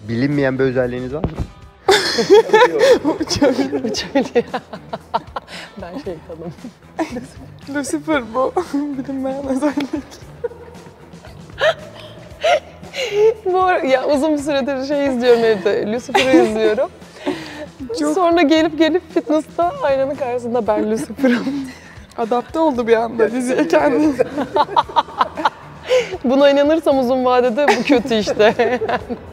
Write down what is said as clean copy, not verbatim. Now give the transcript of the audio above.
Bilinmeyen bir özelliğiniz var mı? Uçabiliyor. Ben şeytanım. Lucifer bu. Bilinmeyen özellik. Ya uzun bir süredir şey izliyorum evde. Lucifer'ı izliyorum. Sonra gelip fitness'ta aynanın karşısında ben Lucifer'ım. Adapte oldu bir anda diziye kendini. Buna inanırsam uzun vadede bu kötü işte.